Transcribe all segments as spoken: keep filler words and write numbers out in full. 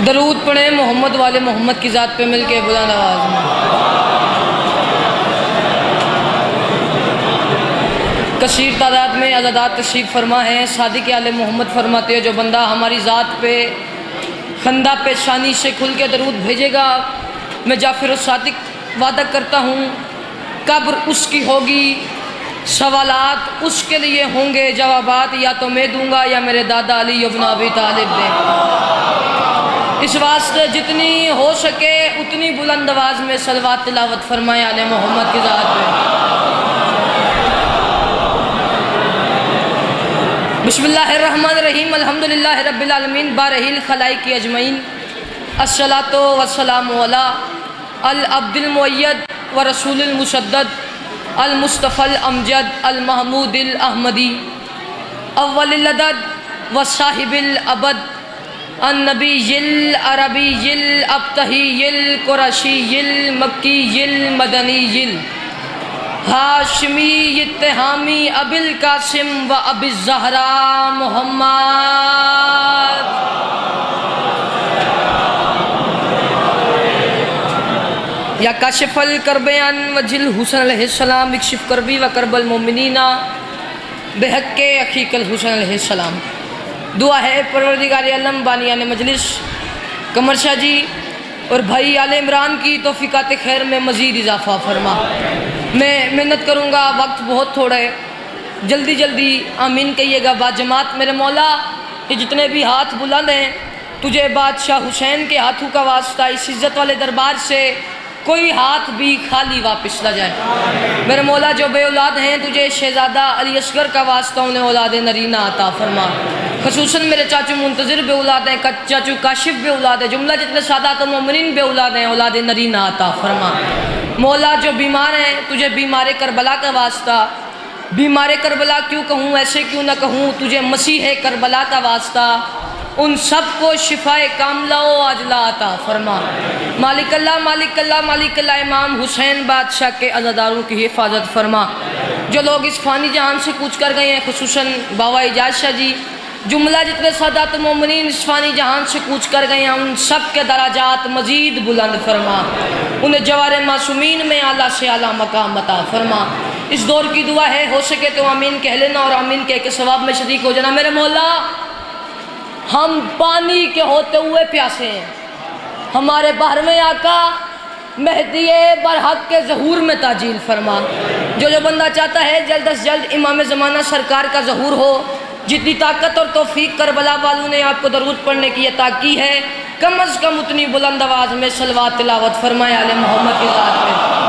درود پڑھیں محمد والے محمد کی ذات پہ مل کے بلند آواز میں۔ کثیر تعداد میں عزادات تشریف فرما ہیں۔ صادق آل محمد فرماتے ہیں جو بندہ ہماری ذات پہ خندہ پیشانی سے کھل کے درود بھیجے گا، میں جعفر الصادق وعدہ کرتا ہوں قبر اس کی ہوگی، سوالات اس کے لیے ہوں گے، جوابات یا تو میں دوں گا یا میرے دادا علی ابن ابی طالب دیں۔ اس واسطے جتنی ہو سکے اتنی بلند آواز میں صلوات تلاوت فرمائیں آل محمد کی ذات پہ۔ بسم اللہ الرحمن الرحیم، الحمدللہ رب العالمین، بارہ الخلائق اجمعین، الصلاۃ والسلام علی العبد المؤید ورسول المسدد المصطفى الامجد المحمود الاحمدی اول العدد وصاحب الابد النبی العربی الابتہی القرشی المکی المدنی الہاشمی اتہامی ابی القاسم و ابی الزہراء محمد۔ یا کاشف الکرب عن وجہ الحسن علیہ السلام اکشف کربی و کرب المؤمنین بحق اخیک الحسن علیہ السلام۔ دعا ہے پروردگار عالم بانیان مجلس قمر شاہ جی اور بھائی آل عمران کی توفیقات خیر میں مزید اضافہ فرما۔ میں محنت کروں گا، وقت بہت تھوڑا ہے، جلدی جلدی آمین کہیے گا با جماعت۔ میرے مولا یہ جتنے بھی ہاتھ بلند ہیں، تجھے بادشاہ حسین کے ہاتھوں کا واسطہ اس عزت والے دربار سے کوئی ہاتھ بھی خالی واپس نہ جائے۔ میرے مولا جو بے اولاد ہیں، تجھے شہزادہ علی اصغر کا واسطہ انہیں اولاد نرینہ عطا فرما۔ خصوصاً میرے چاچو منتظر بے اولاد ہیں، چاچو کاشف بے اولاد ہیں، جملہ جتنے سادات و مومنین بے اولاد ہیں، اولاد نرینہ عطا فرما۔ مولا جو بیمار ہیں، تجھے بیمار کربلا کا واسطہ، بیمار کربلا کیوں کہوں، ایسے کیوں نہ کہوں، تجھے مسیح کربلا کا واسطہ ان سب کو شفاء کاملہ و عاجلہ عطا فرما۔ مالک اللہ مالک اللہ مالک اللہ امام حسین بادشاہ کے عزاداروں کی حفاظت فرما۔ جو لوگ اس فانی جہان سے کوچ کر گئے ہیں، خصوصاً بابا اعجاز شاہ جی، جملہ جتنے سادات مومنین اس فانی جہان سے کوچ کر گئے ہیں، ان سب کے درجات مزید بلند فرما، انہیں جوار معصومین میں اعلیٰ سے اعلیٰ مقام عطا فرما۔ اس دور کی دعا ہے، ہو سکے تو آمین کہہ لینا اور آمین کہہ کے ثواب میں شریک ہو جانا۔ میرے مولا ہم پانی کے ہوتے ہوئے پیاسے ہیں، ہمارے بارہویں آقا مہدی برحق کے ظہور میں تاجیل فرما۔ جو جو بندہ چاہتا ہے جلد از جلد امام زمانہ سرکار کا ظہور ہو، جتنی طاقت اور توفیق کربلا والوں نے آپ کو درود پڑھنے کی عطا کی ہے، کم از کم اتنی بلند آواز میں صلوات تلاوت فرمائے آل محمد کی ذات میں۔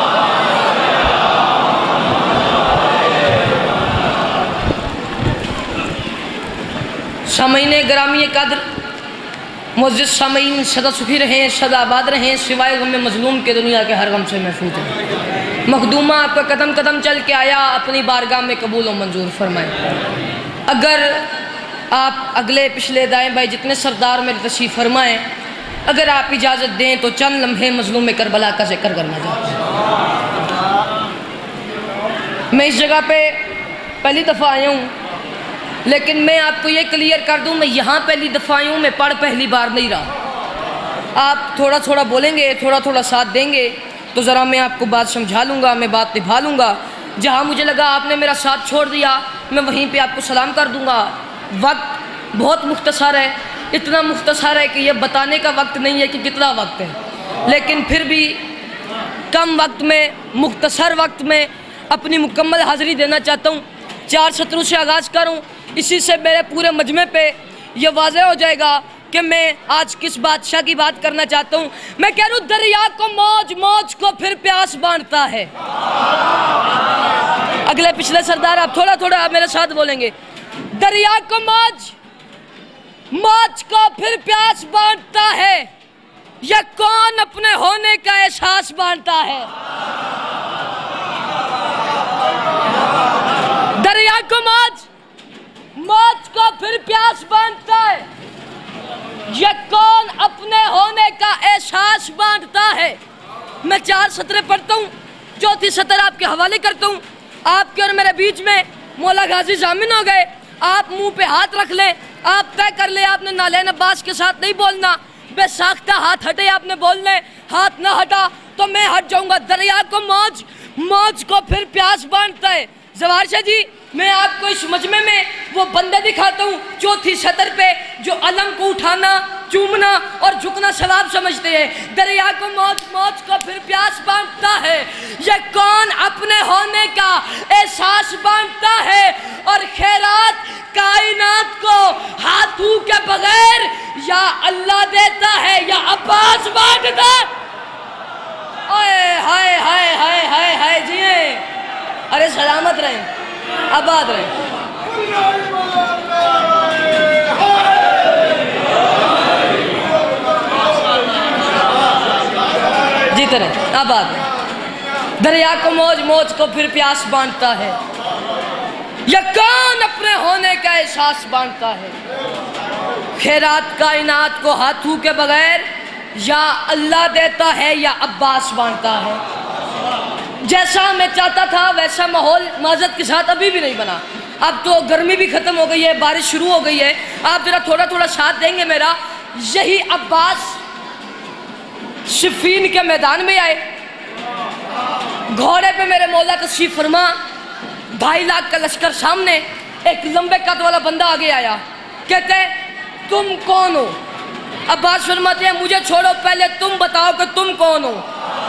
سامعین گرامی قدر، معزز سامعین، سدا سکھی رہیں، سدا آباد رہیں، سوائے غم مظلوم کے دنیا کے ہر غم سے محفوظ رہیں۔ مخدومہ آپ کا قدم قدم چل کے آیا، اپنی بارگاہ میں قبول و منظور فرمائے۔ اگر آپ اگلے پچھلے دائیں بائیں جتنے سردار میرے تشریف فرمائیں، اگر آپ اجازت دیں تو چند لمحے مظلوم کربلا کا ذکر کرنا چاہتا ہوں۔ میں اس جگہ پہ پہلی دفعہ آیا ہوں، لیکن میں آپ کو یہ کلیئر کر دوں، میں یہاں پہلی دفعہ آیا ہوں، میں پڑھ پہلی بار نہیں رہا۔ آپ تھوڑا تھوڑا بولیں گے، تھوڑا تھوڑا ساتھ دیں گے تو ذرا میں آپ کو بات سمجھا لوں گا، میں بات نبھا لوں گا۔ جہاں مجھے لگا آپ نے میرا ساتھ چھوڑ دیا، میں وہیں پہ آپ کو سلام کر دوں گا۔ وقت بہت مختصر ہے، اتنا مختصر ہے کہ یہ بتانے کا وقت نہیں ہے کہ کتنا وقت ہے، لیکن پھر بھی کم وقت میں، مختصر وقت میں اپنی مکمل حاضری دینا چاہتا ہوں۔ چار سطروں سے آغاز کروں، اسی سے میرے پورے مجمع پہ یہ واضح ہو جائے گا کہ میں آج کس بادشاہ کی بات کرنا چاہتا ہوں۔ میں کہہ رہا ہوں دریا کو موج، موج کو پھر پیاس بانٹتا ہے۔ اگلے پچھلے سردار آپ تھوڑا تھوڑا آپ میرے ساتھ بولیں گے۔ دریا کو موج، موج کو پھر پیاس بانٹتا ہے، یہ کون اپنے ہونے کا احساس بانٹتا ہے۔ دریا کو موج، موج کو پھر پیاس بانٹتا ہے، یہ کون اپنے ہونے کا احساس بانٹتا ہے۔ میں چار سطریں پڑھتا ہوں، چوتھی سطر آپ کے حوالے کرتا ہوں۔ آپ کے اور میرے بیچ میں مولا غازی ضامن ہو گئے، آپ منہ پہ ہاتھ رکھ لیں، آپ طے کر لیں، آپ نے نالین عباس کے ساتھ نہیں بولنا، بے ساختہ ہاتھ ہٹے آپ نے بولنے ہاتھ نہ ہٹا تو میں ہٹ جاؤں گا. دریا کو موج موج کو پھر پیاس باندھتا ہے. زوار شاہ جی میں آپ کو اس مجمع میں وہ بندے دکھاتا ہوں چوتھی سطر پہ جو علم کو اٹھانا چومنا اور جھکنا ثواب سمجھتے ہیں. دریا کو موج موج کو پھر پیاس باندھتا ہے. یہ کون اپنے ہونے کا احساس باندھتا ہے اور خیرات کائنات کو ہاتھوں کے بغیر یا اللہ دیتا ہے یا عباس بانٹتا ہے. ہائے ہائے ہائے ہائے ہائے ہائے جی ارے سلامت رہیں آباد رہیں. جیتے رہیں آباد رہیں. دریا کو موج موج کو پھر پیاس باندھتا ہے. یہ کون اپنے ہونے کا احساس باندھتا ہے. خیرات کائنات کو ہاتھوں کے بغیر یا اللہ دیتا ہے یا عباس باندھتا ہے. جیسا میں چاہتا تھا ویسا ماحول معذرت کے ساتھ ابھی بھی نہیں بنا. اب تو گرمی بھی ختم ہو گئی ہے, بارش شروع ہو گئی ہے. آپ ذرا تھوڑا تھوڑا ساتھ دیں گے میرا. یہی عباس صفین کے میدان میں آئے, گھوڑے پہ میرے مولا تشریف فرما, ڈھائی لاکھ کا لشکر سامنے, ایک لمبے قد والا بندہ آگے آیا. کہتے تم کون ہو؟ عباس فرماتے ہیں مجھے چھوڑو, پہلے تم بتاؤ کہ تم کون ہو.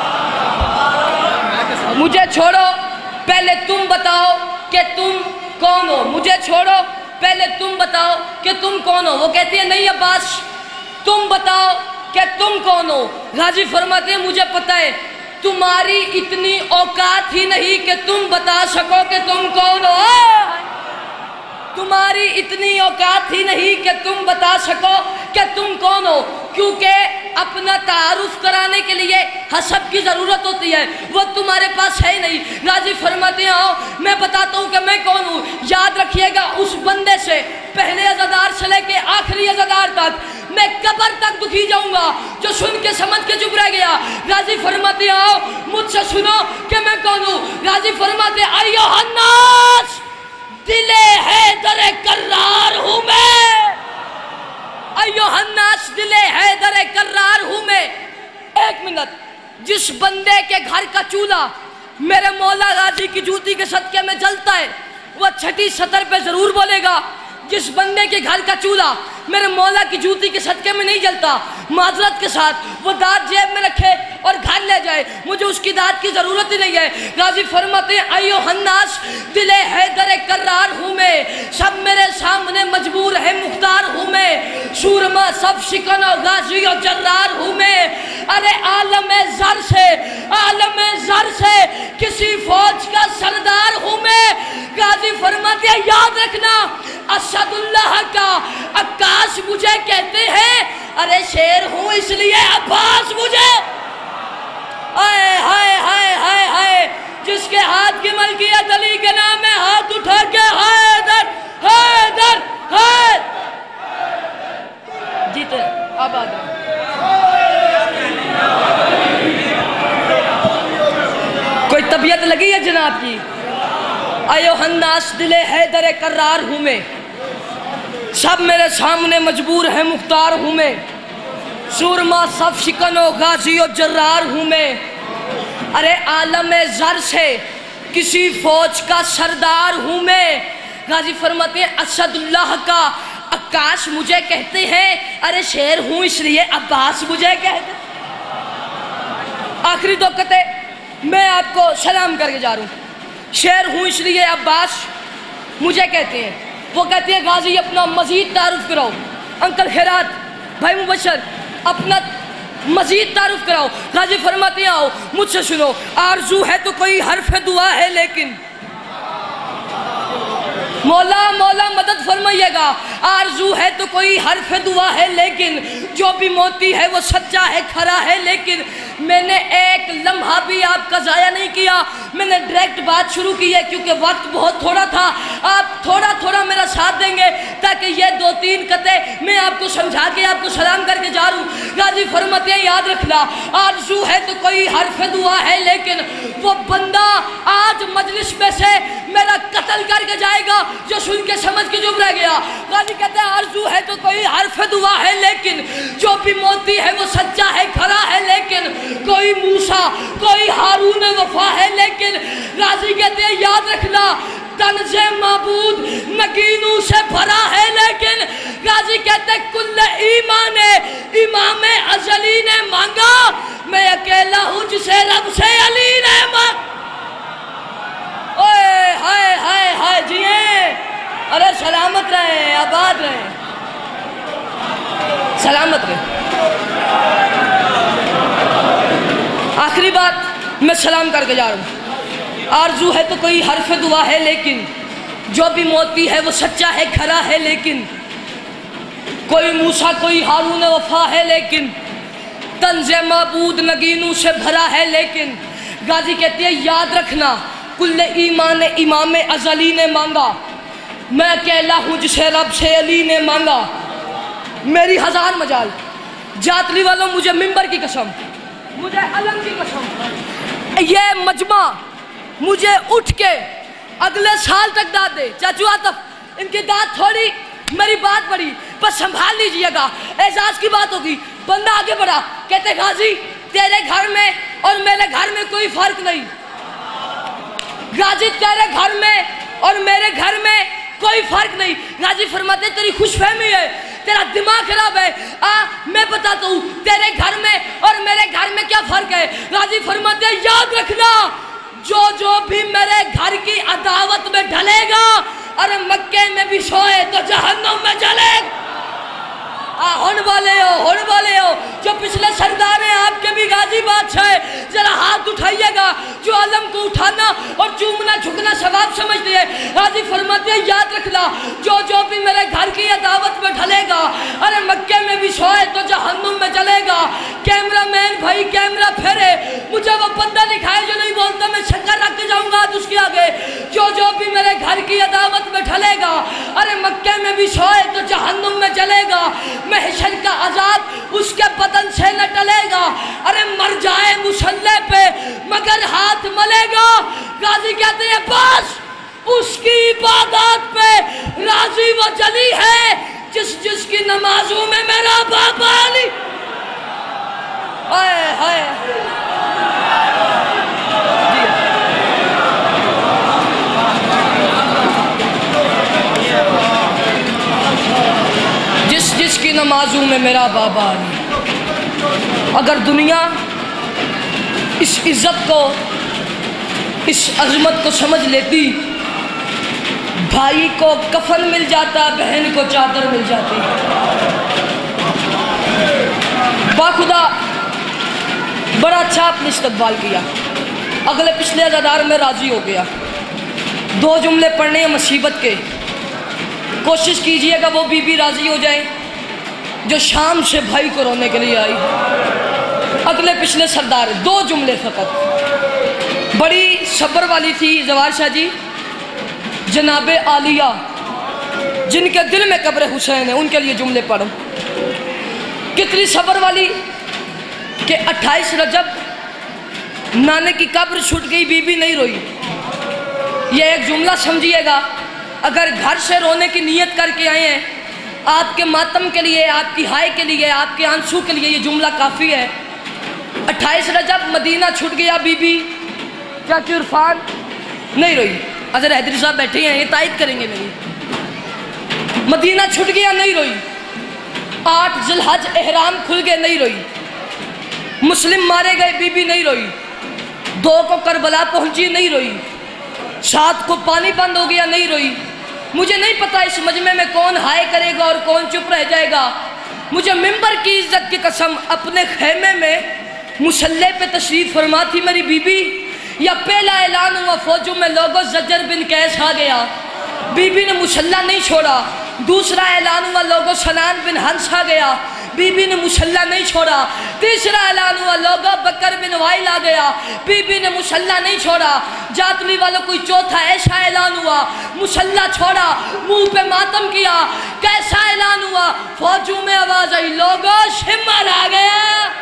مجھے چھوڑو پہلے تم بتاؤ کہ تم کون ہو. مجھے چھوڑو پہلے تم بتاؤ کہ تم کون ہو. وہ کہتی ہے نہیں عباس تم بتاؤ کہ تم کون ہو. غازی فرماتے ہیں مجھے پتہ ہے تمہاری اتنی اوقات ہی نہیں کہ تم بتا سکو کہ تم کون ہو. تمہاری اتنی اوقات ہی نہیں کہ تم بتا سکو کہ تم کون ہو, کیونکہ اپنا تعارف کرانے کے لیے حسب کی ضرورت ہوتی ہے, وہ تمہارے پاس ہے ہی نہیں. غازی فرماتے ہیں آؤ میں بتاتا ہوں کہ میں کون ہوں. یاد رکھیے گا اس بندے سے پہلے عزادار سے لے کے آخری عزادار تک میں قبر تک دکھی جاؤں گا جو سن کے سمجھ کے چپ رہ گیا. غازی فرماتے ہیں آؤ مجھ سے سنو کہ میں کون ہوں. غازی فرماتے ہیں ایھا الناس دل حیدر کرار ہوں میں. ایھا الناس دل حیدر کرار ہوں میں. ایک منٹ, جس بندے کے گھر کا چولہا میرے مولا غازی کی جوتی کے صدقے میں جلتا ہے وہ چھٹی سطر پہ ضرور بولے گا. جس بندے کے گھر کا چولہا میرے مولا کی جوتی کے صدقے میں نہیں جلتا, معذرت کے ساتھ وہ داد جیب میں رکھے اور گھر لے جائے, مجھے اس کی داد کی ضرورت ہی نہیں ہے. غازی فرماتے ہیں ایھا الناس دل حیدر کرار ہوں میں, سب میرے سامنے مجبور ہے مختار ہوں میں, سورما سب شکن و غازی و جرار ہوں میں. ارے عالم زر سے عالم زر سے کسی فوج کا سردار ہوں میں. غازی فرماتے ہیں یاد رکھنا اسد اللہ کا عکاس مجھے کہتے ہیں, ارے شیر ہوں اس لیے عباس مجھے. ہائے ہائے ہائے ہائے ہائے, جس کے ہاتھ کی ملکیت علی کے نام میں ہاتھ اٹھا کے حیدر حیدر حیدر جیتے آباد. کوئی طبیعت لگی ہے جناب کی؟ ایھا الناس دل حیدر کرار ہوں میں, سب میرے سامنے مجبور ہے مختار ہوں میں, سورما سب شکن و غازی و جرار ہوں میں. ارے عالم زر سے کسی فوج کا سردار ہوں میں. غازی فرماتے ہیں اسد اللہ کا عکاس مجھے کہتے ہیں, ارے شیر ہوں اس لیے عباس مجھے کہتے ہیں. آخری دو قطعے میں آپ کو سلام کر کے جا رہا ہوں. شیر ہوں اس لیے عباس مجھے کہتے ہیں. وہ کہتے ہیں غازی اپنا مزید تعارف کراؤ. انکل خیرات, بھائی مبشر اپنا مزید تعارف کراؤ. غازی فرماتے ہیں آؤ مجھ سے سنو, آرزو ہے تو کوئی حرف دعا ہے لیکن مولا مولا مدد فرمائیے گا. آرزو ہے تو کوئی حرف دعا ہے لیکن جو بھی موتی ہے وہ سچا ہے کھرا ہے. لیکن میں نے ایک لمحہ بھی آپ کا ضائع نہیں کیا, میں نے ڈائریکٹ بات شروع کی ہے کیونکہ وقت بہت تھوڑا تھا. آپ تھوڑا تھوڑا میرا ساتھ دیں گے تاکہ یہ دو تین قطعے میں آپ کو سمجھا کے آپ کو سلام کر کے جا رہا ہوں. غازی فرماتے ہیں یاد رکھنا آرزو ہے تو کوئی حرف دعا ہے لیکن وہ بندہ آج مجلس میں سے میرا قتل کر کے جائے گا جو سن کے سمجھ کے چپ رہ گیا. غازی کہتے ہیں آرزو ہے تو کوئی حرف دعا ہے لیکن جو بھی موتی ہے وہ سچا ہے کھرا ہے لیکن کوئی موسیٰ کوئی ہارون وفا ہے لیکن غازی کہتے ہیں یاد رکھنا طنز معبود نگینوں سے بھرا ہے لیکن غازی کہتے ہیں کل ایمان امام ازلی نے مانگا میں اکیلا ہوں جسے رب سے علی نے مانگا. اوئے ہائے ہائے ہائے جیئے ارے سلامت رہے آباد رہے سلامت رہے. آخری بات میں سلام کر کے جا رہا ہوں. آرزو ہے تو کوئی حرف دعا ہے لیکن جو بھی موتی ہے وہ سچا ہے کھرا ہے لیکن کوئی موسیٰ کوئی ہارون وفا ہے لیکن طنز معبود نگینوں سے بھرا ہے لیکن غازی کہتے ہیں یاد رکھنا کل ایمان امام ازلی نے مانگا میں اکیلا ہوں جسے رب سے علی نے مانگا. میری ہزار مجال جاتلی والوں مجھے ممبر کی قسم مجھے علم کی قسم یہ مجمع مجھے اٹھ کے اگلے سال تک داد دے. چاچو عاطف ان کی داد تھوڑی میری بات بڑی بس سنبھال لیجئے گا. اعزاز کی بات ہوگی. بندہ آگے بڑھا کہتے غازی تیرے گھر میں اور میرے گھر میں کوئی فرق نہیں. غازی تیرے گھر میں اور میرے گھر میں کوئی فرق نہیں. غازی فرماتے تیری خوش فہمی ہے تیرا دماغ خراب ہے. آ میں بتاتا ہوں تیرے گھر میں اور میرے گھر میں کیا فرق ہے. غازی فرماتے ہیں یاد رکھنا جو جو بھی میرے گھر کی عداوت میں ڈھلے گا اور مکے میں بھی سوئے تو جہنم میں جلے گا. ہون والے ہو ہون والے ہو جو پچھلے سردار ہیں آپ کے بھی غازی بادشاہ ہے ذرا ہاتھ اٹھائیے گا جو علم کو اٹھانا اور چومنا جھکنا ثواب سمجھتے ہیں. غازی فرماتے ہیں یاد رکھنا جو جو بھی میرے گھر کی عداوت میں ڈھلے گا ارے مکے میں بھی سوئے تو جہنم میں جلے گا. کیمرہ مین بھائی کیمرہ پھیرے مجھے وہ بندہ دکھائے جو نہیں بولتا میں شکر رکھ کے جاؤں گا اس کے آگے. جو جو بھی میرے گھر کی عداوت میں ڈھلے گا ارے مکے میں بھی سوئے تو جہنم میں جلے گا. محشر کا عذاب اس کے بدن سے نہ ٹلے گا ارے مر جائے مسلح پہ مگر ہاتھ ملے گا. غازی کہتے ہیں بس اس کی عبادات پہ راضی وہ جلی ہے جس جس کی نمازوں میں میرا بابا علی. ہائے ہائے جس جس کی نمازوں میں میرا بابا علی. اگر دنیا اس عزت کو اس عظمت کو سمجھ لیتی بھائی کو کفن مل جاتا بہن کو چادر مل جاتی. باخدا بڑا اچھا آپ نے استقبال کیا. اگلے پچھلے عزادار میں راضی ہو گیا. دو جملے پڑھنے ہیں مصیبت کے کوشش کیجئے گا وہ بی بی راضی ہو جائے جو شام سے بھائی کو رونے کے لیے آئی. اگلے پچھلے سردار دو جملے فقط بڑی صبر والی تھی زوار شاہ جی جناب عالیہ جن کے دل میں قبر حسین ہے ان کے لیے جملے پڑھوں. کتنی صبر والی کہ اٹھائیس رجب نانے کی قبر چھٹ گئی بی بی نہیں روئی. یہ ایک جملہ سمجھیے گا اگر گھر سے رونے کی نیت کر کے آئے ہیں آپ کے ماتم کے لیے آپ کی ہائے کے لیے آپ کے آنسو کے لیے یہ جملہ کافی ہے. اٹھائیس رجب مدینہ چھٹ گیا بی بی چاچو عرفان نہیں روئی. اظہر حیدری صاحب بیٹھے ہیں یہ تائید کریں گے میری. مدینہ چھٹ گیا نہیں روئی. آٹھ ذی الحج احرام کھل گئے نہیں روئی. مسلم مارے گئے بی بی نہیں روئی. دو کو کربلا پہنچی نہیں روئی. سات کو پانی بند ہو گیا نہیں روئی. مجھے نہیں پتا اس مجمع میں کون ہائے کرے گا اور کون چپ رہ جائے گا. مجھے ممبر کی عزت کی قسم اپنے خیمے میں مسلح پہ تشریف فرما تھی میری بی بی یا پہلا اعلان ہوا فوجوں میں لوگوں زجر بن قیس آ گیا بی بی نے مسلح نہیں چھوڑا. دوسرا اعلان ہوا لوگوں سنان بن ہنس آ گیا بی بی نے مسلح نہیں چھوڑا. تیسرا اعلان ہوا لوگوں بکر بن وائل آ گیا بی بی نے مسلح نہیں چھوڑا. جاتلی والوں کوئی چوتھا ایسا اعلان ہوا مسلح چھوڑا منہ پہ ماتم کیا. کیسا اعلان ہوا فوجوں میں آواز آئی لوگوں شمر آ گیا.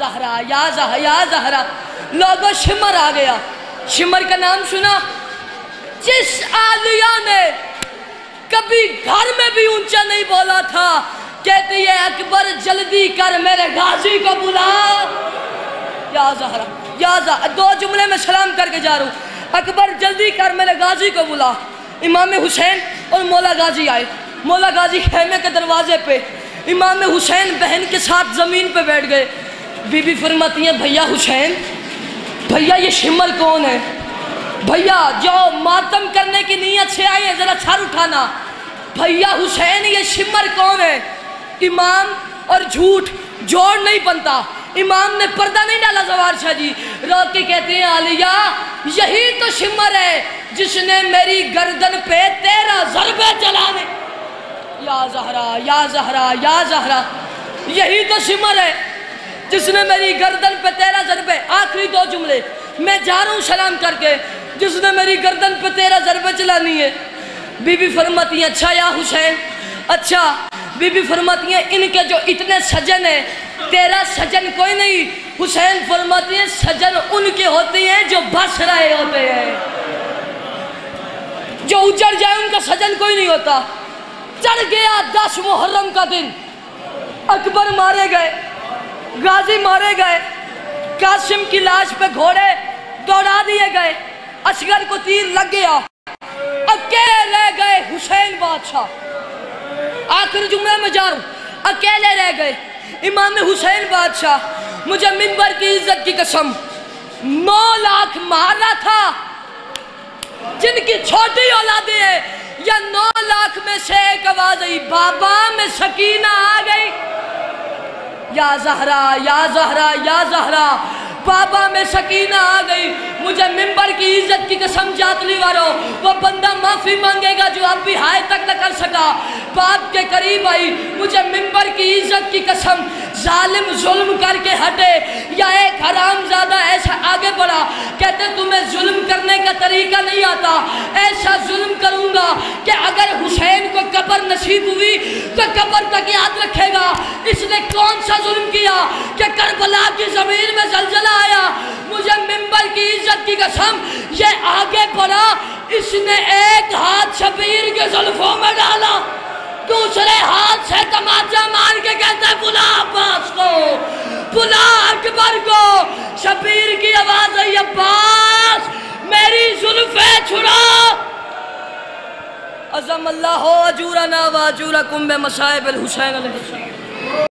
زہرا یا زہرا یا زہرا، لوگوں شمر آ گیا۔ شمر کا نام سنا؟ جس عالیہ نے کبھی گھر میں بھی اونچا نہیں بولا تھا، کہتی ہے اکبر جلدی کر میرے غازی کو بلا۔ یا زہرا یا زہرا، دو جملے میں سلام کر کے جا رہا ہوں، اکبر جلدی کر میرے غازی کو بلا۔ امام حسین اور مولا غازی آئے، مولا غازی خیمے کے دروازے پہ، امام حسین بہن کے ساتھ زمین پہ بیٹھ گئے۔ بی بی فرماتی ہیں بھیا حسین، بھیا یہ شمر کون ہے؟ بھیا جو ماتم کرنے کی نیت سے آئے ذرا سر اٹھانا۔ بھیا حسین یہ شمر کون ہے؟ امام اور جھوٹ جوڑ نہیں بنتا، امام نے پردہ نہیں ڈالا زوار شاہ جی، رو کے کہتے ہیں عالیہ یہی تو شمر ہے جس نے میری گردن پہ تیرہ ضربے چلانے۔ یا زہرا یا زہرا یا زہرا، یہی تو شمر ہے جس نے میری گردن پہ تیرہ ضربے، آخری دو جملے میں جا رہا ہوں سلام کر کے، جس نے میری گردن پہ تیرہ ضربے چلانی ہے۔ بی بی فرماتی ہیں اچھا یا حسین، اچھا۔ بی بی فرماتی ہیں ان کے جو اتنے سجن ہیں، تیرا سجن کوئی نہیں۔ حسین فرماتی ہیں سجن ان کے ہوتے ہیں جو بس رہے ہوتے ہیں، جو اجڑ جائے ان کا سجن کوئی نہیں ہوتا۔ چڑھ گیا دس محرم کا دن، اکبر مارے گئے، غازی مارے گئے، قاسم کی لاش پہ گھوڑے دوڑا دیے گئے، اصغر کو تیر لگ گیا، اکیلے رہ گئے حسین بادشاہ۔ آخر جملے میں جا رہا ہوں، اکیلے رہ گئے امام حسین بادشاہ۔ مجھے منبر کی عزت کی قسم، نو لاکھ مارا تھا جن کی چھوٹی اولادیں ہیں، یا نو لاکھ میں سے ایک آواز آئی بابا میں سکینہ آ گئی۔ یا زہرا یا زہرا یا زہرا، بابا میں سکینہ آ گئی۔ مجھے منبر کی عزت کی قسم جاتلی وارو، وہ بندہ معافی مانگے گا جو اب بھی ہائے تک نہ کر سکا، باپ کے قریب آئی۔ مجھے منبر کی عزت کی قسم، ظالم ظلم کر کے ہٹے یا ایک حرام زادہ ایسا آگے بڑھا، کہتے تمہیں ظلم کرنے کا طریقہ نہیں آتا، ایسا ظلم کروں گا کہ اگر حسین کو قبر نصیب ہوئی تو قبر تک یاد رکھے گا اس نے کون سا ظلم کیا کہ کربلا کی زمین میں زلزلہ آیا۔ مجھے منبر کی عزت کی قسم، یہ آگے بڑھا، اس نے ایک ہاتھ شبیر کے زلفوں میں ڈالا، دوسرے ہاتھ سے تماچا مار کے کہتا ہے بلا عباس کو، بلا اکبر کو۔ شبیر کی آواز ہے عباس میری زلفیں چھڑا۔ عظم اللہ اجورنا و اجورکم بمصائب الحسین علیہ السلام۔